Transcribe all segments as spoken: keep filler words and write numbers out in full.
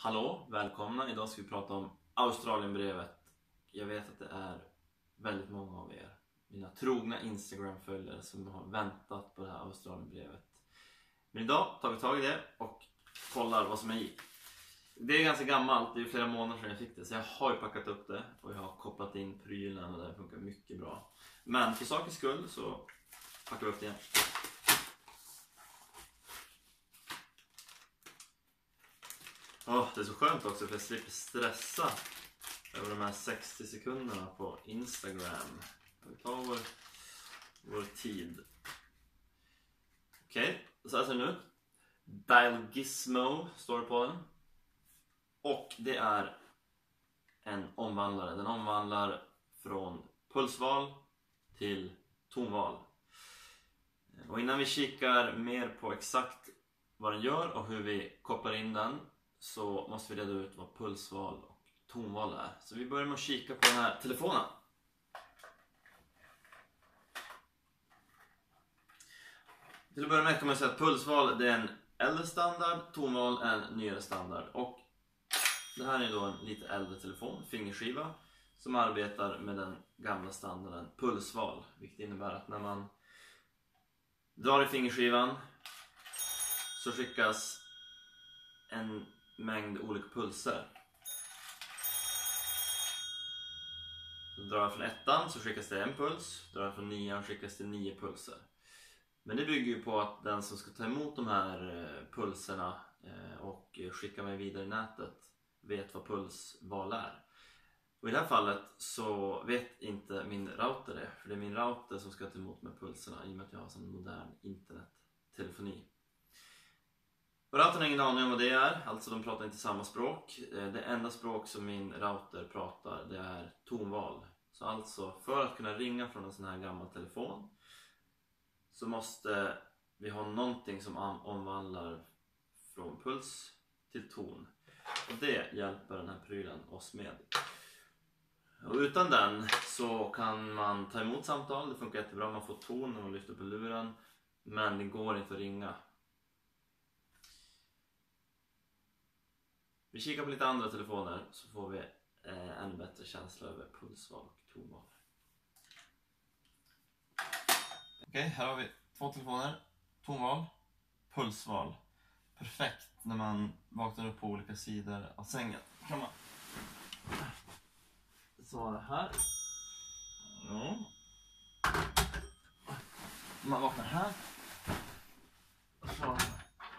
Hallå, välkomna. Idag ska vi prata om Australienbrevet. Jag vet att det är väldigt många av er, mina trogna Instagram-följare, som har väntat på det här Australienbrevet. Men idag tar vi tag i det och kollar vad som är i. Det är ganska gammalt, det är flera månader sedan jag fick det, så jag har ju packat upp det och jag har kopplat in prylen och det funkar mycket bra. Men för sakens skull så packar vi upp det igen. Oh, det är så skönt också för jag slipper stressa över de här sextio sekunderna på Instagram. Vi tar vår, vår tid. Okej, okay, så här ser det nu. Dial Gizmo står det på den. Och det är en omvandlare. Den omvandlar från pulsval till tonval. Och innan vi kikar mer på exakt vad den gör och hur vi kopplar in den, så måste vi reda ut vad pulsval och tonval är. Så vi börjar med att kika på den här telefonen. Till att börja med kan man säga att pulsval det är en äldre standard, tonval är en nyare standard. Och det här är då en lite äldre telefon, fingerskiva, som arbetar med den gamla standarden pulsval. Vilket innebär att när man drar i fingerskivan så skickas en mängd olika pulser. Så drar jag från ettan så skickas det en puls, drar jag från nian skickas det nio pulser. Men det bygger ju på att den som ska ta emot de här pulserna och skicka mig vidare i nätet vet vad pulsval är. Och i det här fallet så vet inte min router det, för det är min router som ska ta emot med pulserna i och med att jag har sån modern internettelefoni. Och routern har ingen aning om vad det är, alltså de pratar inte samma språk. Det enda språk som min router pratar det är tonval. Så alltså för att kunna ringa från en sån här gammal telefon så måste vi ha någonting som omvandlar från puls till ton. Och det hjälper den här prylen oss med. Och utan den så kan man ta emot samtal, det funkar jättebra, man får ton när man lyfter på luren. Men det går inte att ringa. Vi kikar på lite andra telefoner så får vi eh, ännu bättre känsla över pulsval och tonval. Okej, okay, här har vi två telefoner. Tonval, pulsval. Perfekt när man vaknar upp på olika sidor av sängen. Kan man svara här. Ja. Man vaknar här. Så.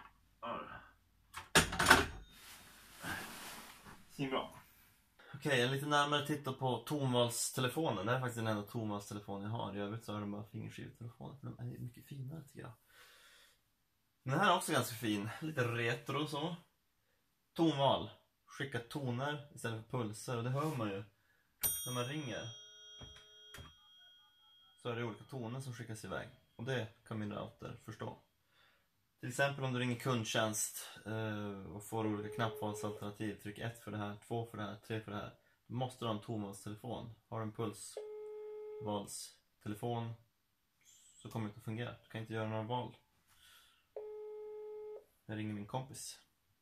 Bra. Okej, okay, en lite närmare titta på tonvalstelefonen. Det är faktiskt den enda tonvalstelefon jag har. I övrigt så är de bara fingerskivtelefoner. För de är mycket finare tycker jag. Men den här är också ganska fin. Lite retro och så. Tonval. Skicka toner istället för pulser. Och det hör man ju när man ringer. Så är det olika toner som skickas iväg. Och det kan min router förstå. Till exempel om du ringer kundtjänst eh, och får olika knappvalsalternativ. Tryck ett för det här, två för det här, tre för det här. Då måste du ha en tonvalstelefon. Har du en pulsvalstelefon så kommer det inte att fungera. Du kan inte göra några val. Jag ringer min kompis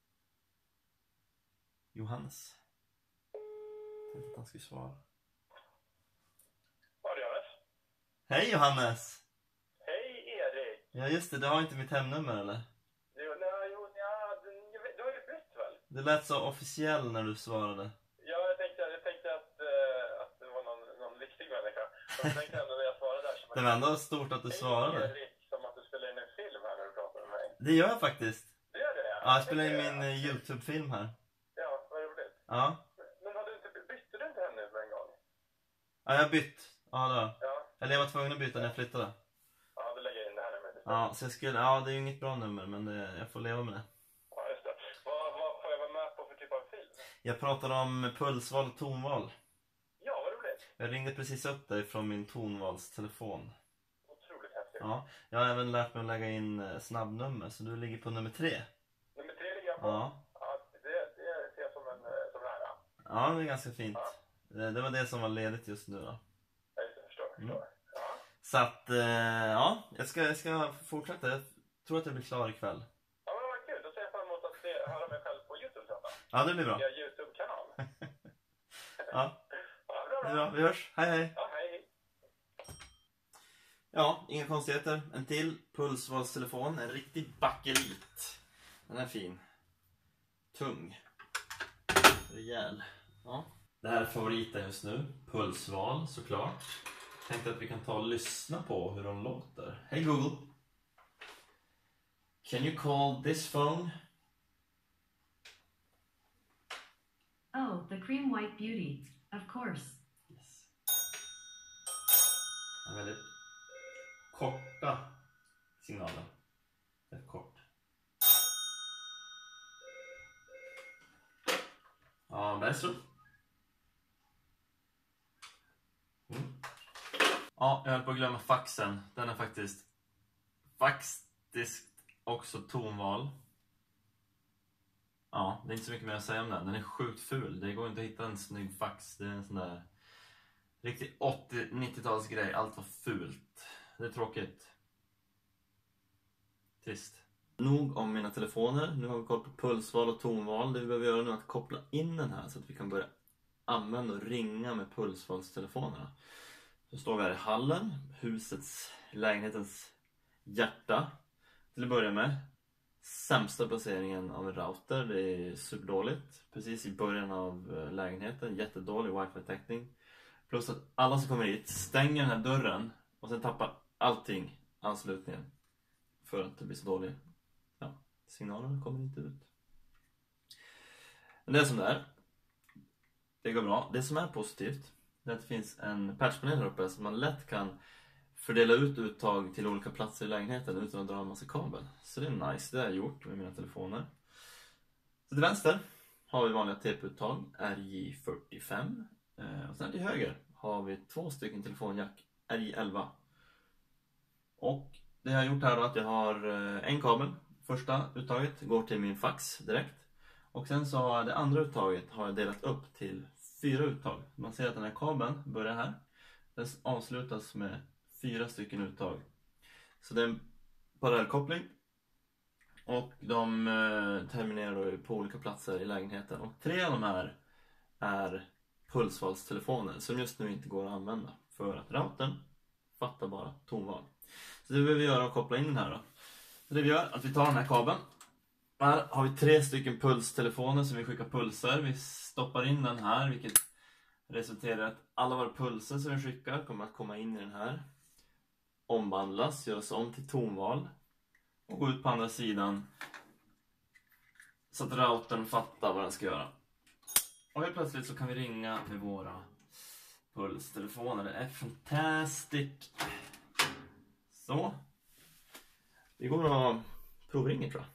Johannes. Jag tänkte att han skulle svara. Var det Johannes? Hej Johannes! Ja just det, du har inte mitt hemnummer eller? Jo, nej, jo, ja, du har ju bytt väl? Det lät så officiell när du svarade. Ja, jag tänkte, jag tänkte att, uh, att det var någon, någon riktig människa. Jag tänkte ändå när jag svarade där. Som det var ändå stort att du svarade. Det är som att du spelar in en film här när du pratar med mig. Det gör jag faktiskt. Det gör det, ja. Ja, jag spelar in min uh, YouTube-film här. Ja, vad roligt. Ja. Men, men har du inte, bytte du inte hemnummer en gång? Ja, jag har bytt. Ja, då. Ja. Eller jag var tvungen att byta när jag flyttade. Ja, så jag skulle, ja, det är ju inget bra nummer, men det, jag får leva med det. Ja, just det. Vad, vad får jag vara med på för typ av film? Jag pratade om pulsval och tonval. Ja, vad roligt. Jag ringde precis upp dig från min tonvalstelefon. Otroligt häftigt. Ja, jag har även lärt mig att lägga in snabbnummer, så du ligger på nummer tre. Nummer tre ligger jag på? Ja. Ja, det, det ser jag som en som nära. Ja, det är ganska fint. Ja. Det, det var det som var ledigt just nu då. Jag förstår, förstår. Mm. Så att, eh, ja, jag ska, jag ska fortsätta. Jag tror att jag blir klar ikväll. Ja, men vad kul. Då ser jag fram emot att se, höra mig själv på YouTube sen. Ja, det blir bra. via YouTube-kanal. Ja, Ja, bra, det är bra. bra. Vi hörs. Hej, hej. Ja, hej. Ja, inga konstigheter. En till pulsvalstelefon. En riktig bakelit. Den är fin. Tung. Rejäl. Ja. Det här är favoriten just nu. Pulsval, såklart. Tänkte att vi kan ta och lyssna på hur de låter. Hej Google. Can you call this phone? Oh, the cream white beauty. Of course. Yes. En väldigt korta signaler. Rätt kort. Ja, Bergström. Mm. Ja, jag höll på att glömma faxen. Den är faktiskt faktiskt också tonval. Ja, det är inte så mycket mer att säga om den. Den är sjukt ful. Det går inte att hitta en snygg fax. Det är en sån där riktigt åttio-nittio-tals grej. Allt var fult. Det är tråkigt. Trist. Nog om mina telefoner. Nu har vi koll på pulsval och tonval. Det vi behöver göra nu är att koppla in den här så att vi kan börja använda och ringa med pulsvalstelefonerna. Så står vi här i hallen. Husets, lägenhetens hjärta. Till att börja med. Sämsta placeringen av en router. Det är superdåligt. Precis i början av lägenheten. Jättedålig wifi-täckning. Plus att alla som kommer hit stänger den här dörren. Och sen tappar allting anslutningen. För att det blir så dålig. Ja, signalerna kommer inte ut. Men det är som det är. Det går bra. Det som är positivt är att det finns en patchpanel här uppe. Så man lätt kan fördela ut uttag till olika platser i lägenheten utan att dra en massa kabel. Så det är nice, det har jag gjort med mina telefoner. Så till vänster har vi vanliga T P-uttag, R J fyrtiofem. Och sen till höger har vi två stycken telefonjack, R J elva. Och det jag har gjort här då att jag har en kabel. Första uttaget går till min fax direkt. Och sen så har det andra uttaget har jag delat upp till fyra uttag. Man ser att den här kabeln börjar här. Den avslutas med fyra stycken uttag. Så det är en parallellkoppling. Och de eh, terminerar då på olika platser i lägenheten. Och tre av de här är pulsvalstelefoner som just nu inte går att använda. För att routern fattar bara tonval. Så det vi behöver göra är att koppla in den här då. Så det vi gör är att vi tar den här kabeln. Här har vi tre stycken pulstelefoner som vi skickar pulser. Vi stoppar in den här vilket resulterar i att alla våra pulser som vi skickar kommer att komma in i den här. Omvandlas, göras om till tonval. Och gå ut på andra sidan. Så att routern fattar vad den ska göra. Och helt plötsligt så kan vi ringa med våra pulstelefoner. Det är fantastiskt. Så. Vi går och provringer tror jag.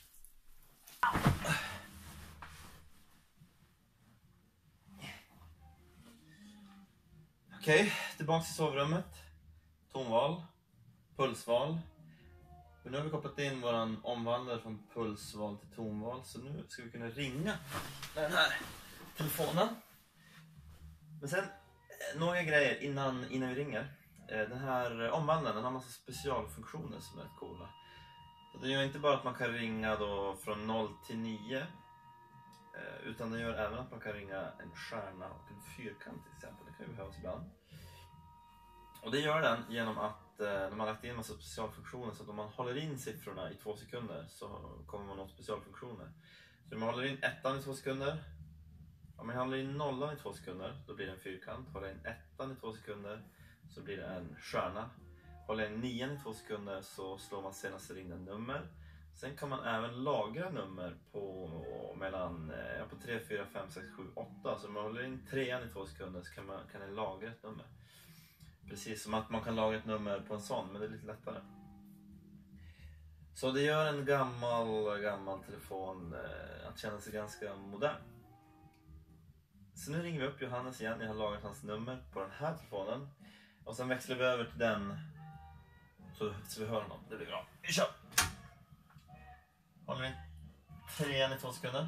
Okej, okay, tillbaka till sovrummet. Tonval, pulsval. Men nu har vi kopplat in våran omvandlare från pulsval till tonval. Så nu ska vi kunna ringa den här telefonen. Men sen, några grejer innan, innan vi ringer. Den här omvandlaren den har massa specialfunktioner som är rätt coola. Så det gör inte bara att man kan ringa då från noll till nio. Utan det gör även att man kan ringa en stjärna och en fyrkant till exempel. Det kan ju behövas ibland. Och det gör den genom att eh, de har lagt in en massa specialfunktioner. Så att om man håller in siffrorna i två sekunder så kommer man åt specialfunktioner. Så om man håller in ettan i två sekunder. Om man håller in nollan i två sekunder då blir det en fyrkant. Håller in ettan i två sekunder så blir det en stjärna. Håller in nian i två sekunder så slår man senaste ringande nummer. Sen kan man även lagra nummer på mellan ja, på tre, fyra, fem, sex, sju, åtta. Så om man håller in trean i två sekunder så kan man kan den lagra ett nummer. Precis som att man kan lagra ett nummer på en sån, men det är lite lättare. Så det gör en gammal, gammal telefon eh, att känna sig ganska modern. Så nu ringer vi upp Johannes igen. Jag har lagrat hans nummer på den här telefonen. Och sen växlar vi över till den så, så vi hör honom. Det blir bra. Vi kör! Håller in trean i två sekunder.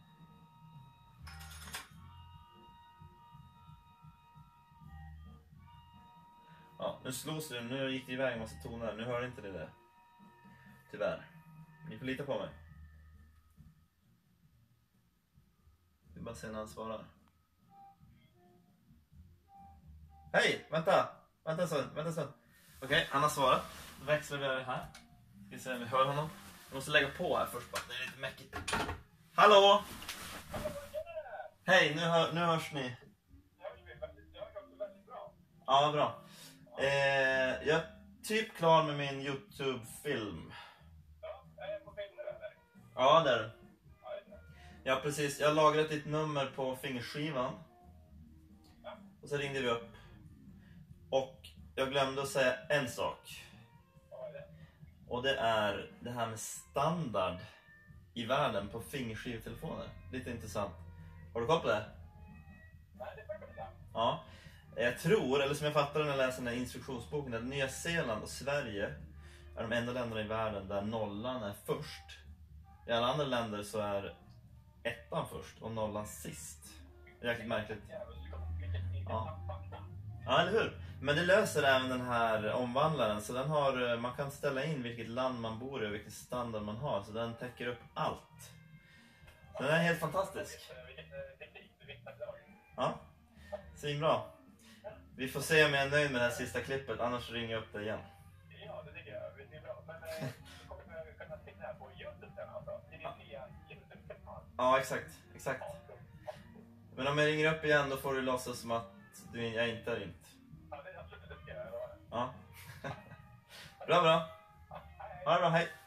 Ja, nu slås det. Nu gick det iväg en massa toner. Nu hör inte det där. Tyvärr. Ni får lita på mig. bara se när han svarar. Hej, vänta! Vänta en stund, vänta en stund. Okej, okay, han har svarat. Då växlar vi över här. Ska vi se om vi hör honom. Jag måste lägga på här först bara, det är lite mäckigt. Hallå! Hej, nu, hör, nu hörs ni. Ja, bra. Eh, jag är typ klar med min YouTube-film. Ja, där. Ja, precis. Jag har lagrat ditt nummer på fingerskivan. Och så ringde vi upp. Och jag glömde att säga en sak. Och det är det här med standard i världen på fingerskivtelefoner. Lite intressant. Har du koll på det? Ja. Jag tror, eller som jag fattar när jag läser den här instruktionsboken, att Nya Zeeland och Sverige är de enda länderna i världen där nollan är först. I alla andra länder så är ettan först och nollan sist. Det är jäkligt märkligt. Ja. Ja, eller hur? Men det löser även den här omvandlaren. Så den har, man kan ställa in vilket land man bor i och vilken standard man har. Så den täcker upp allt. Så den är helt fantastisk. Ja, svinbra. Vi får se om jag är nöjd med det här sista klippet. Annars ringer jag upp dig igen. Ja, det tycker jag. Det är bra. Men kommer vi kunna se det här på YouTube sen alltså? Det är din nya YouTube-kanal. Ja, exakt. Exakt. Men om jag ringer upp igen då får du låtsas som att du, jag inte är ringt. Ja, det är absolut det ska jag göra. Ja. Bra, bra. Ha det bra, hej.